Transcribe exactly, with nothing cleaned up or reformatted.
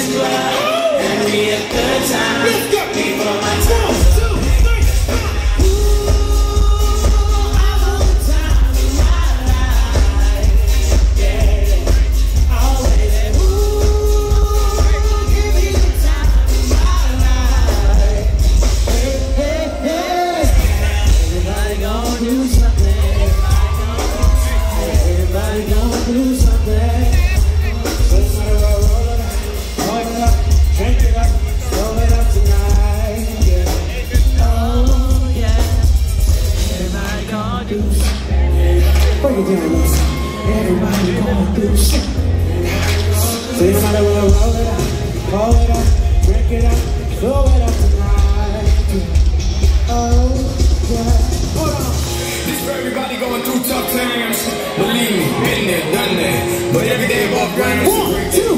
club, and we a good time. Before my time. Everybody going through shit. So you might as well roll it up, roll it up, drink it up, throw it up tonight. Oh, yeah. Hold on. This for everybody going through tough times. Believe me, been there, done that. But every day above ground is a great day.